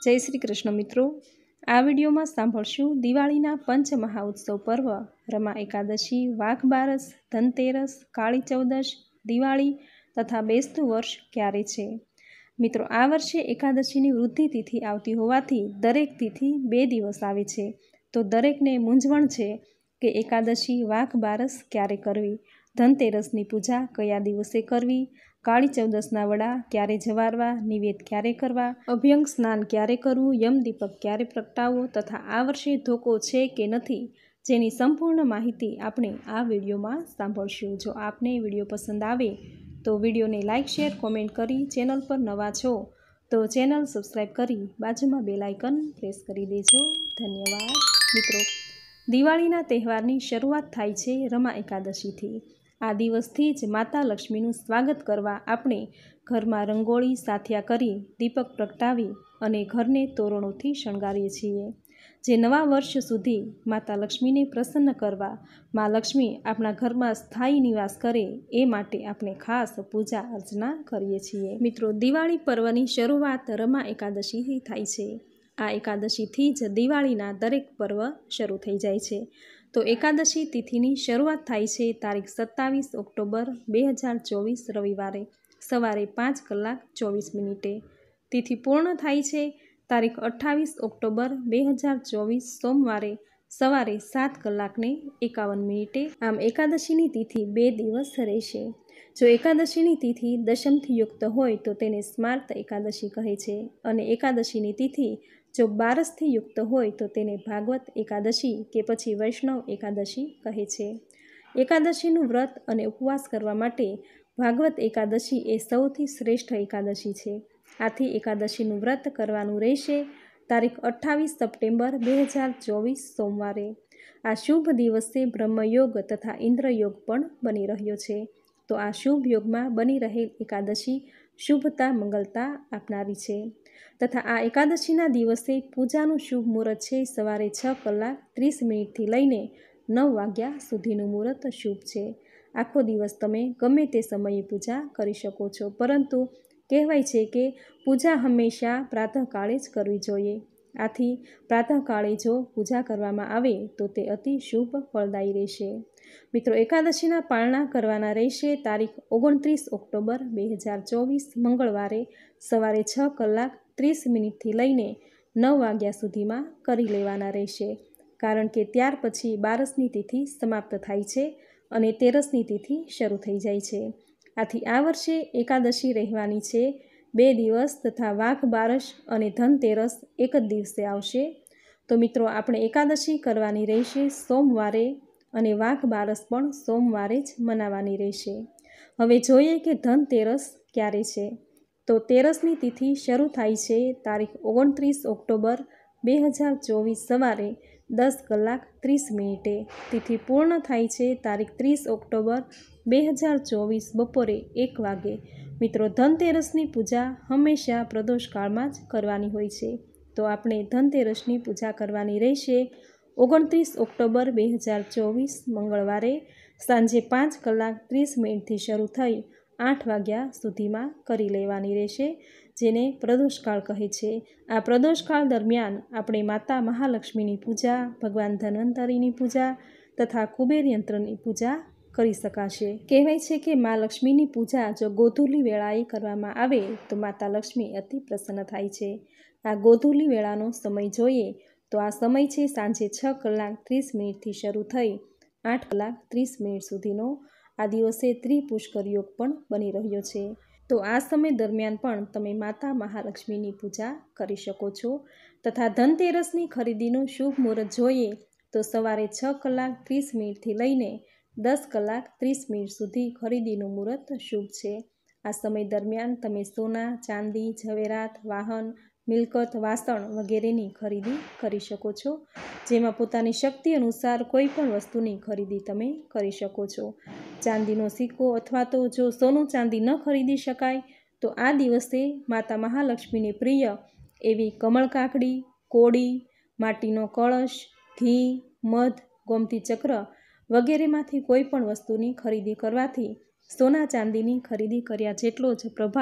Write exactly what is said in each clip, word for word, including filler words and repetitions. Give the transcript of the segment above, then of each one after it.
જય શ્રી કૃષ્ણ મિત્રો, આ વિડીયોમાં સાંભળશું દિવાળીના પંચમહાઉત્સવ પર્વ રમા એકાદશી, વાઘ બારસ, ધનતેરસ, કાળી ચૌદશ, દિવાળી તથા બેસતું વર્ષ ક્યારે છે। મિત્રો, આ વર્ષે એકાદશીની વૃદ્ધિ તિથિ આવતી હોવાથી દરેક તિથિ બે દિવસ આવે છે, તો દરેકને મૂંઝવણ છે કે એકાદશી, વાઘ બારસ ક્યારે કરવી, ધનતેરસની પૂજા કયા દિવસે કરવી, કાળી ચૌદશના વડા ક્યારે જવારવા, નિવેદ ક્યારે કરવા, અભ્યંગ સ્નાન ક્યારે કરવું, યમદીપક ક્યારે પ્રગટાવવો તથા આ વર્ષે ધોકો છે કે નથી, જેની સંપૂર્ણ માહિતી આપણે આ વિડીયોમાં સાંભળશું। જો આપને વિડીયો પસંદ આવે તો વિડીયોને લાઇક, શેર, કોમેન્ટ કરી ચેનલ પર નવા છો તો ચેનલ સબસ્ક્રાઈબ કરી બાજુમાં બેલ આઇકન પ્રેસ કરી દેજો। ધન્યવાદ। મિત્રો, દિવાળીના તહેવારની શરૂઆત થાય છે રમા એકાદશીથી। આ દિવસથી જ માતા લક્ષ્મીનું સ્વાગત કરવા આપણે ઘરમાં રંગોળી સાથિયા કરી, દીપક પ્રગટાવી અને ઘરને તોરણોથી શણગારીએ છીએ। જે નવા વર્ષ સુધી માતા લક્ષ્મીને પ્રસન્ન કરવા, મા લક્ષ્મી આપણા ઘરમાં સ્થાયી નિવાસ કરે એ માટે આપણે ખાસ પૂજા અર્ચના કરીએ છીએ। મિત્રો, દિવાળી પર્વની શરૂઆત રમા એકાદશીથી થાય છે। આ એકાદશીથી જ દિવાળીના દરેક પર્વ શરૂ થઈ જાય છે। તો એકાદશી તિથિની શરૂઆત થાય છે તારીખ સત્તાવીસ ઓક્ટોબર બે હજાર ચોવીસ રવિવારે સવારે પાંચ કલાક ચોવીસ મિનિટે। તિથિ પૂર્ણ થાય છે તારીખ અઠ્ઠાવીસ ઓક્ટોબર બે હજાર ચોવીસ સોમવારે સવારે સાત કલાકને એકાવન મિનિટે। આમ એકાદશીની તિથિ બે દિવસ રહેશે। જો એકાદશીની તિથિ દશમથી યુક્ત હોય તો તેને સ્માર્ત એકાદશી કહે છે, અને એકાદશીની તિથિ જો બારસથી યુક્ત હોય તો તેને ભાગવત એકાદશી કે પછી વૈષ્ણવ એકાદશી કહે છે। એકાદશીનું વ્રત અને ઉપવાસ કરવા માટે ભાગવત એકાદશી એ સૌથી શ્રેષ્ઠ એકાદશી છે। આથી એકાદશીનું વ્રત કરવાનું રહેશે તારીખ અઠ્ઠાવીસ સપ્ટેમ્બર બે હજાર ચોવીસ સોમવારે। આ શુભ દિવસે બ્રહ્મયોગ તથા ઇન્દ્રયોગ પણ બની રહ્યો છે। તો આ શુભ યોગમાં બની રહેલ એકાદશી શુભતા મંગલતા આપનારી છે, તથા આ એકાદશીના દિવસે પૂજાનું શુભ મુહૂર્ત છે સવારે છ કલાક ત્રીસ મિનિટથી લઈને નવ વાગ્યા સુધીનું મુહૂર્ત શુભ છે। આખો દિવસ તમે ગમે તે સમયે પૂજા કરી શકો છો, પરંતુ કહેવાય છે કે પૂજા હંમેશા પ્રાતઃકાળે જ કરવી જોઈએ। આથી પ્રાતઃકાળે જો પૂજા કરવામાં આવે તો તે અતિ શુભ ફળદાયી રહેશે। મિત્રો, એકાદશીના પારણા કરવાના રહેશે તારીખ ઓગણત્રીસ ઓક્ટોબર બે હજાર ચોવીસ મંગળવારે સવારે છ કલાક ત્રીસ મિનિટથી લઈને નવ વાગ્યા સુધીમાં કરી લેવાના રહેશે, કારણ કે ત્યાર પછી બારસની તિથિ સમાપ્ત થાય છે અને તેરસની તિથિ શરૂ થઈ જાય છે। આથી આ વર્ષે એકાદશી રહેવાની છે બે દિવસ તથા વાઘ બારસ અને ધનતેરસ એક જ દિવસે આવશે। તો મિત્રો, આપણે એકાદશી કરવાની રહેશે સોમવારે અને વાઘ બારસ પણ સોમવારે જ મનાવવાની રહેશે। હવે જોઈએ કે ધનતેરસ ક્યારે છે। તો તેરસની તિથિ શરૂ થાય છે તારીખ ઓગણત્રીસ ઓક્ટોબર બે હજાર ચોવીસ સવારે દસ કલાક ત્રીસ મિનિટે। તિથિ પૂર્ણ થાય છે તારીખ ત્રીસ ઓક્ટોબર બે હજાર ચોવીસ બપોરે એક વાગે। મિત્રો, ધનતેરસની પૂજા હંમેશા પ્રદોષકાળમાં જ કરવાની હોય છે, તો આપણે ધનતેરસની પૂજા કરવાની રહેશે ઓગણત્રીસ ઓક્ટોબર બે હજાર ચોવીસ મંગળવારે સાંજે પાંચ કલાક ત્રીસ મિનિટથી શરૂ થઈ આઠ વાગ્યા સુધીમાં કરી લેવાની રહેશે, જેને પ્રદોષકાળ કહે છે। આ પ્રદોષકાળ દરમિયાન આપણે માતા મહાલક્ષ્મીની પૂજા, ભગવાન ધન્વંતરીની પૂજા તથા કુબેર યંત્રની પૂજા કરી શકાશે। કહેવાય છે કે મા લક્ષ્મીની પૂજા જો ગોધૂલી વેળાએ કરવામાં આવે તો માતા લક્ષ્મી અતિ પ્રસન્ન થાય છે। આ ગોધૂલી વેળાનો સમય જોઈએ તો આ સમય છે સાંજે છ કલાક ત્રીસ મિનિટથી શરૂ થઈ આઠ કલાક ત્રીસ મિનિટ સુધીનો। આ દિવસે ત્રિપુષ્કર યોગ પણ બની રહ્યો છે, તો આ સમય દરમિયાન પણ તમે માતા મહાલક્ષ્મીની પૂજા કરી શકો છો। તથા ધનતેરસની ખરીદીનો શુભ મુહૂર્ત જોઈએ તો સવારે છ કલાક ત્રીસ મિનિટથી લઈને દસ કલાક ત્રીસ મિનિટ સુધી ખરીદીનું મુહૂર્ત શુભ છે। આ સમય દરમિયાન તમે સોના, ચાંદી, ઝવેરાત, વાહન, મિલકત, વાસણ વગેરેની ખરીદી કરી શકો છો, જેમાં પોતાની શક્તિ અનુસાર કોઈ પણ વસ્તુની ખરીદી તમે કરી શકો છો। ચાંદીનો સિક્કો અથવા તો જો સોનું ચાંદી ન ખરીદી શકાય તો આ દિવસે માતા મહાલક્ષ્મીને પ્રિય એવી કમળ કાકડી, કોડી, માટીનો કળશ, ઘી, મધ, ગોમતી ચક્ર વગેરેમાંથી કોઈ પણ વસ્તુની ખરીદી કરવાથી સોના ચાંદીની ખરીદી કર્યા જેટલો જ પ્રભાવ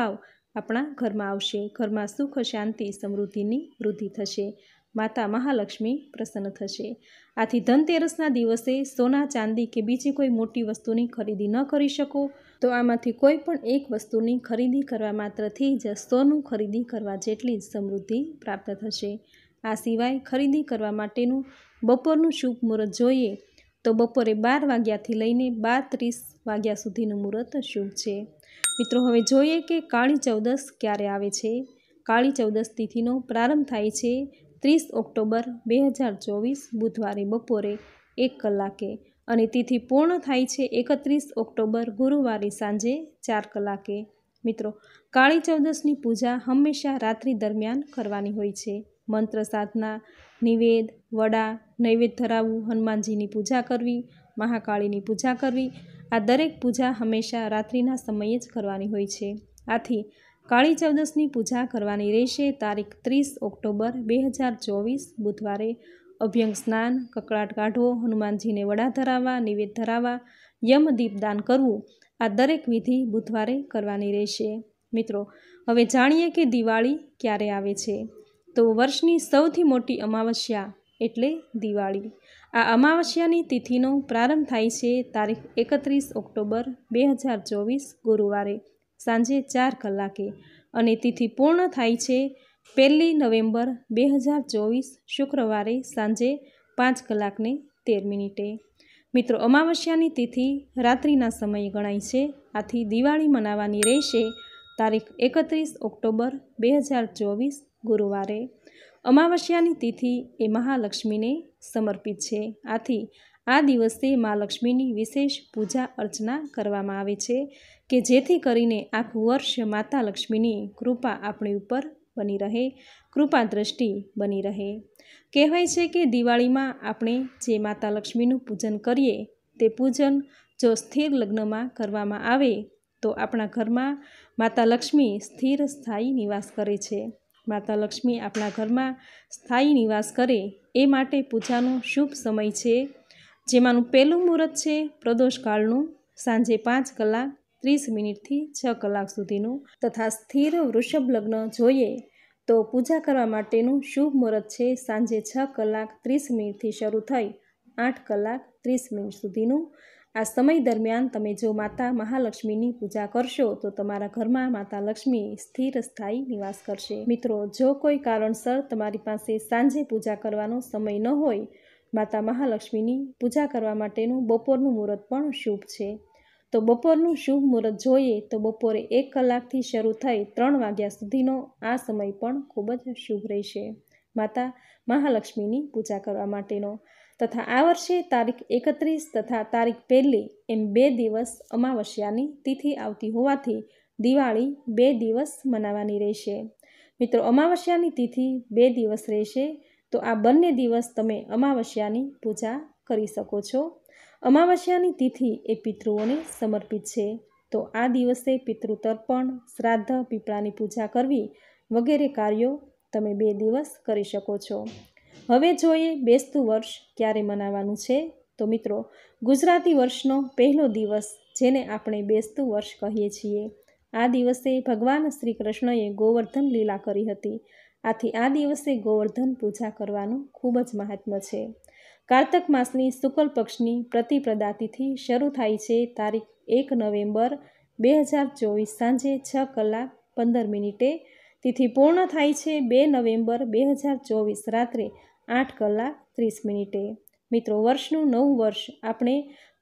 આપણા ઘરમાં આવશે, ઘરમાં સુખ શાંતિ સમૃદ્ધિની વૃદ્ધિ થશે, માતા મહાલક્ષ્મી પ્રસન્ન થશે। આથી ધનતેરસના દિવસે સોના ચાંદી કે બીજી કોઈ મોટી વસ્તુની ખરીદી ન કરી શકો તો આમાંથી કોઈ પણ એક વસ્તુની ખરીદી કરવા માત્રથી જ સોનું ખરીદી કરવા જેટલી જ સમૃદ્ધિ પ્રાપ્ત થશે। આ સિવાય ખરીદી કરવા માટેનું બપોરનું શુભ મુહૂર્ત જોઈએ તો બપોરે બાર વાગ્યાથી લઈને બાર ત્રીસ વાગ્યા સુધીનું મુહૂર્ત શુભ છે। મિત્રો હવે જોઈએ કે કાળી ચૌદસ ક્યારે આવે છે। કાળી ચૌદસ તિથિનો પ્રારંભ થાય છે ત્રીસ ઓક્ટોબર બે હજાર ચોવીસ બુધવારે બપોરે એક કલાકે અને તિથિ પૂર્ણ થાય છે એકત્રીસ ઓક્ટોબર ગુરુવારે સાંજે ચાર કલાકે। મિત્રો કાળી ચૌદસની પૂજા હંમેશા રાત્રિ દરમિયાન કરવાની હોય છે। મંત્ર સાધના, નિવેદ, વડા, નૈવેદ્ય ધરાવવું, હનુમાનજીની પૂજા કરવી, મહાકાળીની પૂજા કરવી, આ દરેક પૂજા હંમેશા રાત્રિના સમયે જ કરવાની હોય છે। આથી કાળી ચૌદસની પૂજા કરવાની રહેશે તારીખ ત્રીસ ઓક્ટોબર બે હજાર ચોવીસ બુધવારે અભ્યંગ સ્નાન, કકળાટ કાઢવો, હનુમાનજીને વડા ધરાવવા, નિવેદ ધરાવવા, યમ દીપદાન કરવું, આ દરેક વિધિ બુધવારે કરવાની રહેશે। મિત્રો હવે જાણીએ કે દિવાળી ક્યારે આવે છે। તો વર્ષની સૌથી મોટી અમાવસ્યા એટલે દિવાળી। આ અમાવસ્યાની તિથિનો પ્રારંભ થાય છે તારીખ એકત્રીસ ઓક્ટોબર બે હજાર ચોવીસ ગુરુવારે સાંજે ચાર કલાકે અને તિથિ પૂર્ણ થાય છે પહેલી નવેમ્બર બે હજાર ચોવીસ શુક્રવારે સાંજે પાંચ કલાકને તેર મિનિટે। મિત્રો અમાવસ્યાની તિથિ રાત્રિના સમયે ગણાય છે। આથી દિવાળી મનાવવાની રહેશે તારીખ એકત્રીસ ઓક્ટોબર બે હજાર ચોવીસ ગુરુવારે। અમાવસ્યાની તિથિ એ મહાલક્ષ્મીને સમર્પિત છે। આથી આ દિવસે મા લક્ષ્મીની વિશેષ પૂજા અર્ચના કરવામાં આવે છે કે જેથી કરીને આખું વર્ષ માતા લક્ષ્મીની કૃપા આપણી ઉપર બની રહે, કૃપા દ્રષ્ટિ બની રહે। કહેવાય છે કે દિવાળીમાં આપણે જે માતા લક્ષ્મીનું પૂજન કરીએ તે પૂજન જો સ્થિર લગ્નમાં કરવામાં આવે તો આપણા ઘરમાં માતા લક્ષ્મી સ્થિર સ્થાયી નિવાસ કરે છે। માતા લક્ષ્મી આપણા ઘરમાં સ્થાયી નિવાસ કરે એ માટે પૂજાનો શુભ સમય છે જેમાંનું પહેલું મુહૂર્ત છે પ્રદોષકાળનું સાંજે પાંચ કલાક ત્રીસ મિનિટથી છ કલાક સુધીનું તથા સ્થિર વૃષભ લગ્ન જોઈએ તો પૂજા કરવા માટેનું શુભ મુહૂર્ત છે સાંજે છ કલાક ત્રીસ મિનિટથી શરૂ થઈ આઠ કલાક ત્રીસ મિનિટ સુધીનું। આ સમય દરમિયાન તમે જો માતા મહાલક્ષ્મીની પૂજા કરશો તો તમારા ઘરમાં માતા લક્ષ્મી સ્થિર સ્થાયી નિવાસ કરશે। મિત્રો જો કોઈ કારણસર તમારી પાસે સાંજે પૂજા કરવાનો સમય ન હોય, માતા મહાલક્ષ્મીની પૂજા કરવા માટેનું બપોરનું મુહૂર્ત પણ શુભ છે તો બપોરનું શુભ મુહૂર્ત જોઈએ તો બપોરે એક કલાકથી શરૂ થઈ ત્રણ વાગ્યા સુધીનો આ સમય પણ ખૂબ જ શુભ રહેશે માતા મહાલક્ષ્મીની પૂજા કરવા માટેનો। તથા આ વર્ષે તારીખ એકત્રીસ તથા તારીખ પહેલી એમ બે દિવસ અમાવસ્યાની તિથિ આવતી હોવાથી દિવાળી બે દિવસ મનાવવાની રહેશે। મિત્રો અમાવસ્યાની તિથિ બે દિવસ રહેશે તો આ બંને દિવસ તમે અમાવસ્યાની પૂજા કરી શકો છો। અમાવસ્યાની તિથિ એ પિતૃઓને સમર્પિત છે તો આ દિવસે પિતૃ તર્પણ, શ્રાદ્ધ, પીપળાની પૂજા કરવી વગેરે કાર્યો તમે બે દિવસ કરી શકો છો। હવે જોઈએ બેસતું વર્ષ ક્યારે મનાવવાનું છે। તો મિત્રો ગુજરાતી વર્ષનો પહેલો દિવસ જેને આપણે બેસતું વર્ષ કહીએ છીએ, આ દિવસે ભગવાન શ્રી કૃષ્ણએ ગોવર્ધન લીલા કરી હતી। આથી આ દિવસે ગોવર્ધન પૂજા કરવાનું ખૂબ જ મહાત્મ્ય છે। કારતક માસની શુક્લ પક્ષની પ્રતિપ્રદા તિથિ શરૂ થાય છે તારીખ એક નવેમ્બર બે હજાર ચોવીસ સાંજે છ કલાક પંદર મિનિટે। તિથિ પૂર્ણ થાય છે બે નવેમ્બર બે હજાર ચોવીસ રાત્રે આઠ કલાક ત્રીસ મિનિટે। મિત્રો વર્ષનું નવું વર્ષ આપણે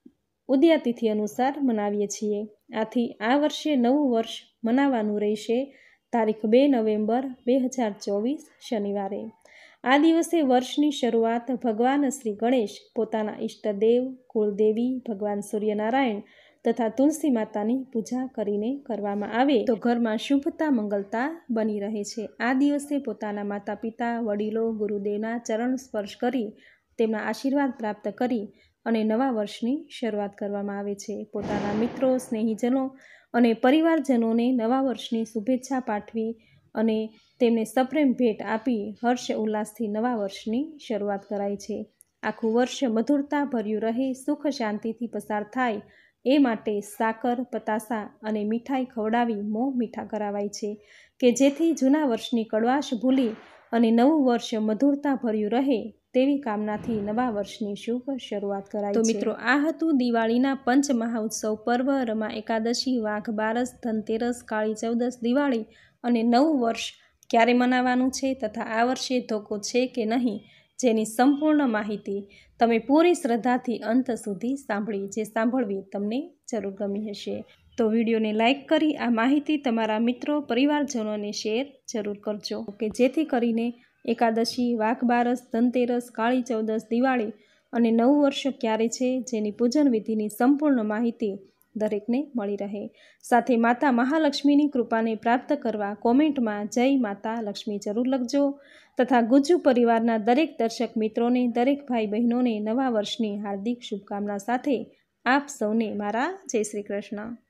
ઉદયા તિથિ અનુસાર મનાવીએ છીએ। આથી આ વર્ષે નવું વર્ષ મનાવવાનું રહેશે તારીખ બે નવેમ્બર બે હજાર ચોવીસ શનિવારે। આ દિવસે વર્ષની શરૂઆત ભગવાન શ્રી ગણેશ પોતાના ઈષ્ટદેવ, કુળદેવી ભગવાન સૂર્યનારાયણ તથા તુલસી માતાની પૂજા કરીને કરવામાં આવે તો ઘરમાં શુભતા મંગલતા બની રહે છે। આ દિવસે પોતાના માતા પિતા, વડીલો, ગુરુદેવના ચરણ સ્પર્શ કરી તેમના આશીર્વાદ પ્રાપ્ત કરી અને નવા વર્ષની શરૂઆત કરવામાં આવે છે। પોતાના મિત્રો, સ્નેહીજનો અને પરિવારજનોને નવા વર્ષની શુભેચ્છા પાઠવી અને તેમને સપ્રેમ ભેટ આપી હર્ષ ઉલ્લાસથી નવા વર્ષની શરૂઆત કરાય છે। આખું વર્ષ મધુરતા ભર્યું રહે, સુખ શાંતિથી પસાર થાય એ માટે સાકર, પતાસા અને મીઠાઈ ખવડાવી મોં મીઠા કરાવાય છે કે જેથી જૂના વર્ષની કડવાશ ભૂલી અને નવું વર્ષ મધુરતા ભર્યું રહે તેવી કામનાથી નવા વર્ષની શુભ શરૂઆત કરાય છે. તો મિત્રો, આ હતું દિવાળીના પંચ મહાઉત્સવ પર્વ રમા એકાદશી, વાઘ બારસ, ધનતેરસ, કાળી ચૌદસ, દિવાળી અને નવું વર્ષ ક્યારે મનાવવાનું છે તથા આ વર્ષે ધોકો છે કે નહીં, જેની સંપૂર્ણ માહિતી તમે પૂરી શ્રદ્ધાથી અંત સુધી સાંભળી, જે સાંભળવી તમને જરૂર ગમી હશે. તો વિડીયોને લાઇક કરી આ માહિતી તમારા મિત્રો પરિવારજનોને શેર જરૂર કરજો કે જેથી કરીને એકાદશી, વાઘ બારસ, ધનતેરસ, કાળી ચૌદસ, દિવાળી અને નવું વર્ષ ક્યારે છે જેની પૂજન વિધિની સંપૂર્ણ માહિતી દરેકને મળી રહે. સાથે માતા મહાલક્ષ્મીની કૃપાને પ્રાપ્ત કરવા કોમેન્ટમાં જય માતા લક્ષ્મી જરૂર લખજો તથા ગુજ્જુ પરિવારના દરેક દર્શક મિત્રોને, દરેક ભાઈ બહેનોને નવા વર્ષની હાર્દિક શુભકામના સાથે આપ સૌને મારા જય શ્રી કૃષ્ણ.